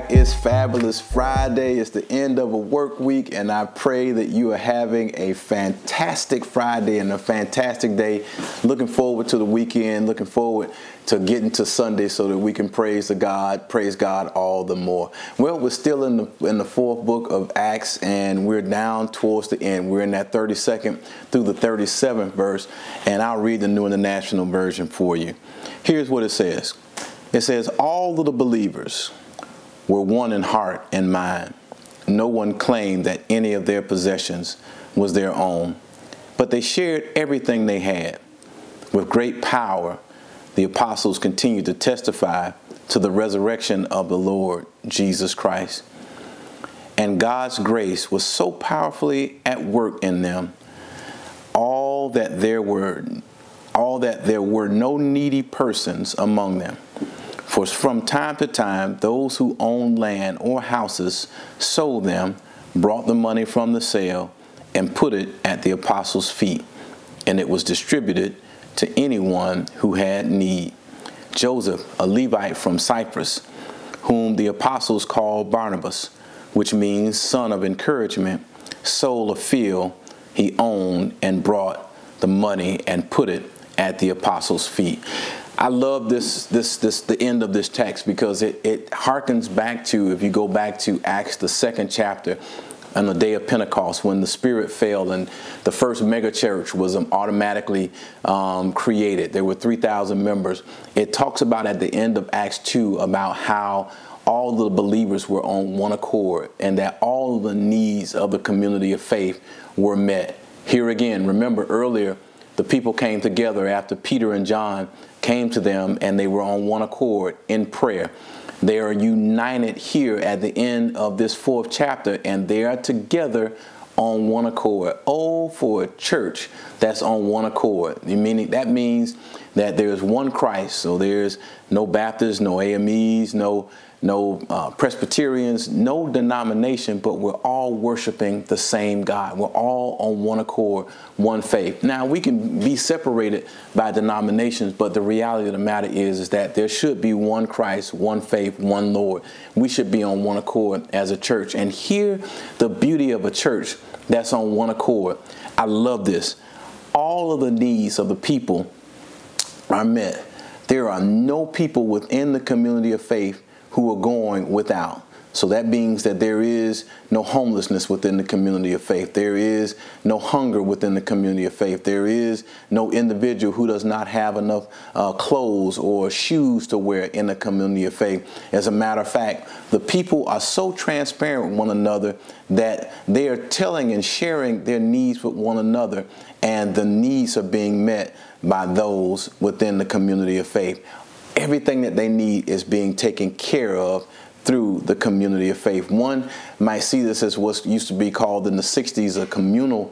It's Fabulous Friday. It's the end of a work week, and I pray that you are having a fantastic Friday and a fantastic day. Looking forward to the weekend, looking forward to getting to Sunday so that we can praise God all the more. Well, we're still in the fourth book of Acts, and we're down towards the end. We're in that 32nd through the 37th verse, and I'll read the New International Version for you. Here's what it says. It says, all of the believers were one in heart and mind. No one claimed that any of their possessions was their own, but they shared everything they had. With great power, the apostles continued to testify to the resurrection of the Lord Jesus Christ. And God's grace was so powerfully at work in them, all that there were no needy persons among them. For from time to time, those who owned land or houses sold them, brought the money from the sale, and put it at the apostles' feet, and it was distributed to anyone who had need. Joseph, a Levite from Cyprus, whom the apostles called Barnabas, which means son of encouragement, sold a field he owned and brought the money and put it at the apostles' feet. I love the end of this text because it harkens back to, if you go back to Acts, the 2nd chapter, on the day of Pentecost, when the Spirit fell and the first mega church was automatically created. There were 3,000 members. It talks about at the end of Acts 2 about how all the believers were on one accord and that all of the needs of the community of faith were met. Here again, remember earlier, the people came together after Peter and John came to them, and they were on one accord in prayer. They are united here at the end of this 4th chapter, and they are together on one accord. Oh, for a church that's on one accord. That means that there's one Christ. So there's no Baptists, no AMEs, no Presbyterians, no denomination, but we're all worshiping the same God. We're all on one accord, one faith. Now, we can be separated by denominations, but the reality of the matter is that there should be one Christ, one faith, one Lord. We should be on one accord as a church. And here, the beauty of a church that's on one accord. I love this. All of the needs of the people are met. There are no people within the community of faith who are going without. So that means that there is no homelessness within the community of faith. There is no hunger within the community of faith. There is no individual who does not have enough clothes or shoes to wear in the community of faith. As a matter of fact, the people are so transparent with one another that they are telling and sharing their needs with one another, and the needs are being met by those within the community of faith. Everything that they need is being taken care of through the community of faith. One might see this as what used to be called in the 60s a communal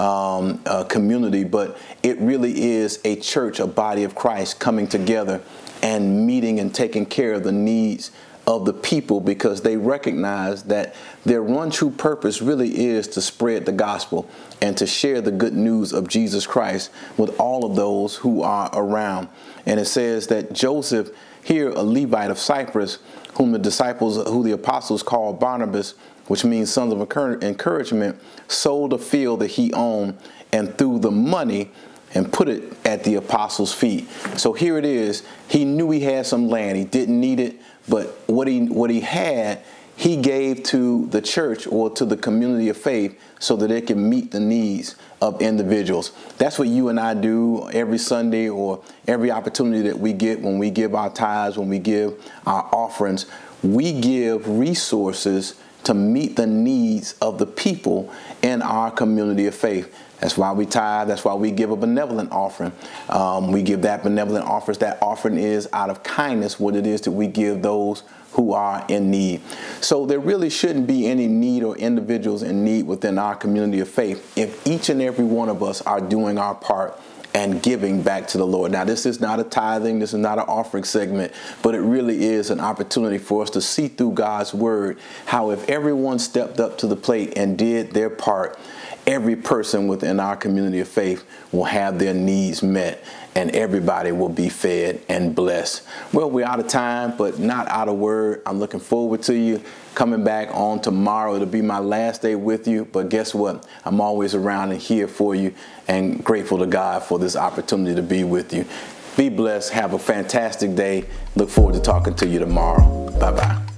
community, but it really is a church, a body of Christ coming together and meeting and taking care of the needs of the people, because they recognize that their one true purpose really is to spread the gospel and to share the good news of Jesus Christ with all of those who are around. And it says that Joseph, here a Levite of Cyprus, who the apostles called Barnabas, which means sons of encouragement, sold a field that he owned and threw the money and put it at the apostles' feet. So here it is. He knew he had some land. He didn't need it, but what he had, he gave to the church or to the community of faith so that it can meet the needs of individuals. That's what you and I do every Sunday or every opportunity that we get when we give our tithes, when we give our offerings. We give resources to meet the needs of the people in our community of faith. That's why we tithe. That's why we give a benevolent offering. We give that benevolent offering. That offering is out of kindness what it is that we give those who are in need. So there really shouldn't be any need or individuals in need within our community of faith if each and every one of us are doing our part and giving back to the Lord. Now, this is not a tithing, this is not an offering segment, but it really is an opportunity for us to see through God's word how if everyone stepped up to the plate and did their part, every person within our community of faith will have their needs met. and everybody will be fed and blessed. Well, we're out of time, but not out of word. I'm looking forward to you coming back on tomorrow. It'll be my last day with you, but guess what? I'm always around and here for you, and grateful to God for this opportunity to be with you. Be blessed. Have a fantastic day. Look forward to talking to you tomorrow. Bye-bye.